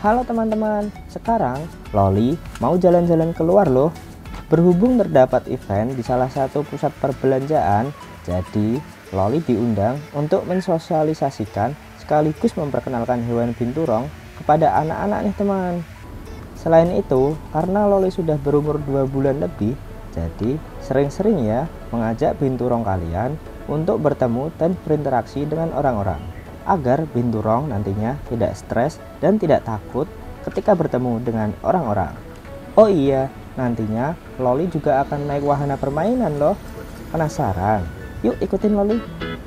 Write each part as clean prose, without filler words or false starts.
Halo teman-teman, sekarang Loli mau jalan-jalan keluar loh. Berhubung terdapat event di salah satu pusat perbelanjaan, jadi Loli diundang untuk mensosialisasikan sekaligus memperkenalkan hewan binturong kepada anak-anak nih teman. Selain itu, karena Loli sudah berumur 2 bulan lebih, jadi sering-sering ya mengajak binturong kalian untuk bertemu dan berinteraksi dengan orang-orang, agar binturong nantinya tidak stres dan tidak takut ketika bertemu dengan orang-orang. Oh iya, nantinya Loli juga akan naik wahana permainan loh. Penasaran? Yuk ikutin Loli.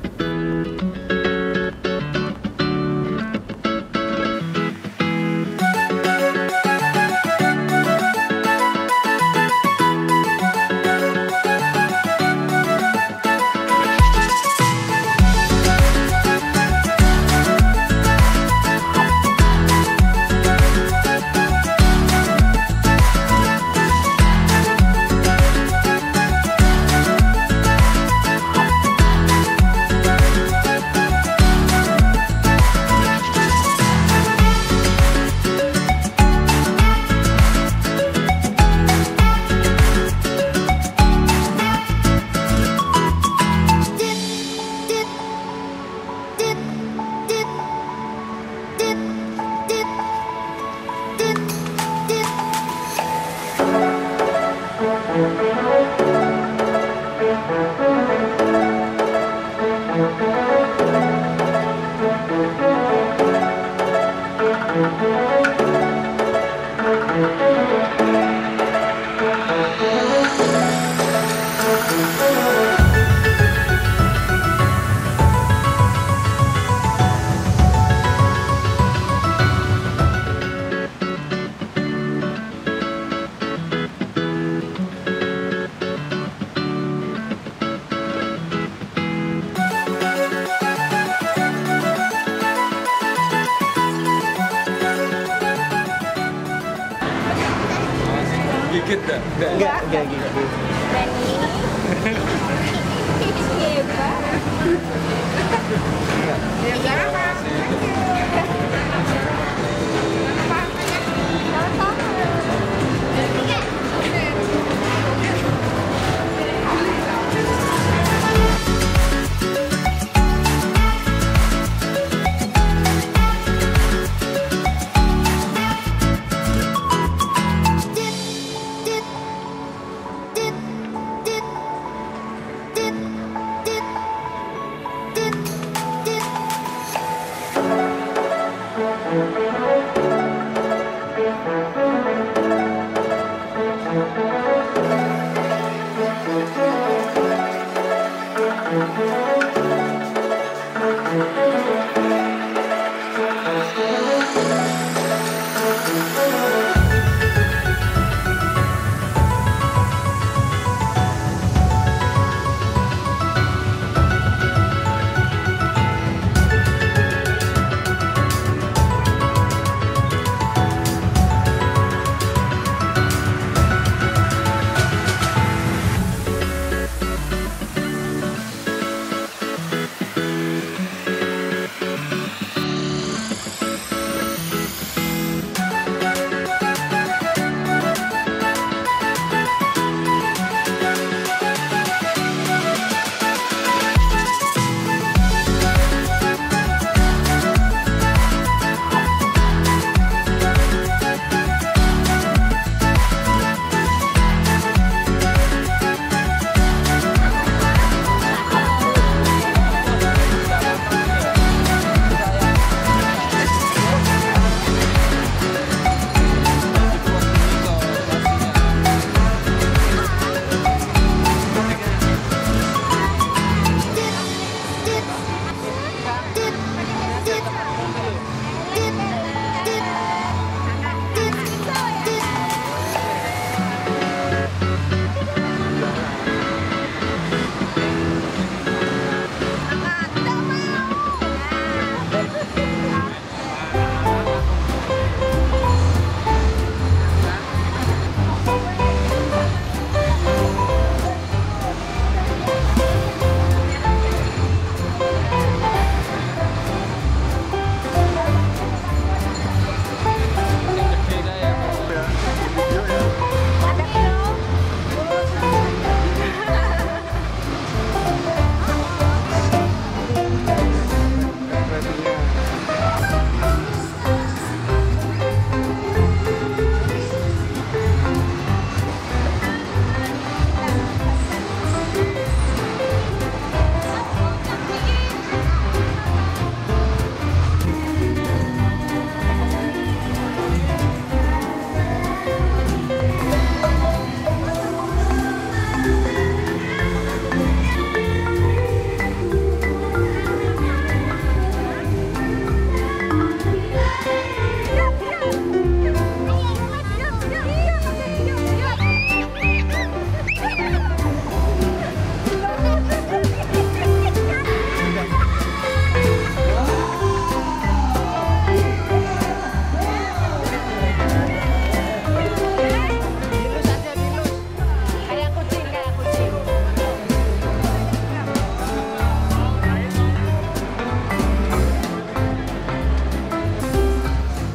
Gigit dah? Enggak gitu.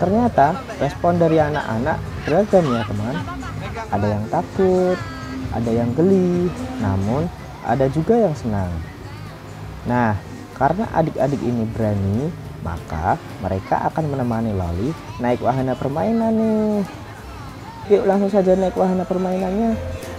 Ternyata respon dari anak-anak beragam ya teman. Ada yang takut, ada yang geli, namun ada juga yang senang. Nah, karena adik-adik ini berani, maka mereka akan menemani Loli naik wahana permainan nih. Yuk langsung saja naik wahana permainannya.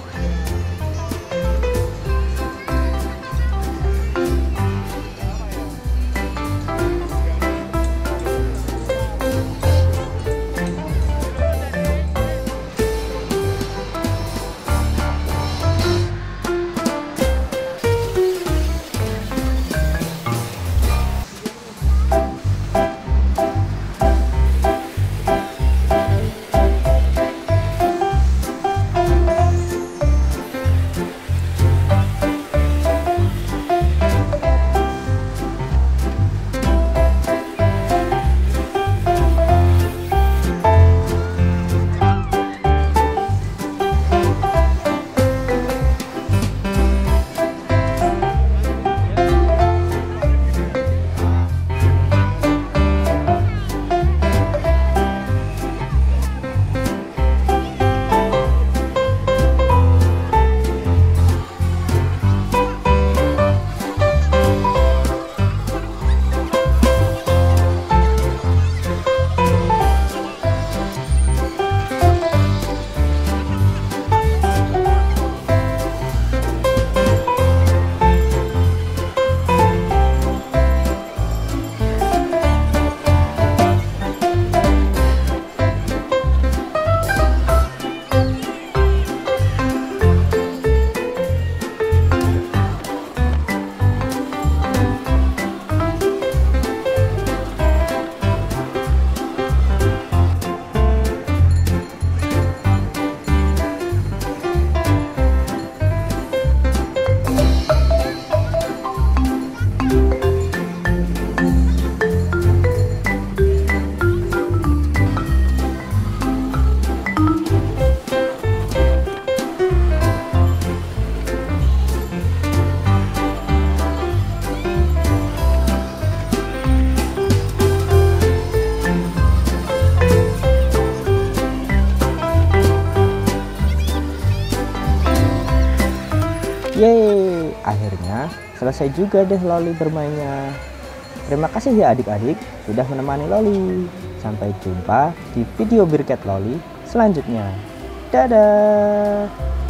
Yeay, akhirnya selesai juga deh Loli bermainnya. Terima kasih ya adik-adik sudah menemani Loli. Sampai jumpa di video Birket Loli selanjutnya. Dadah.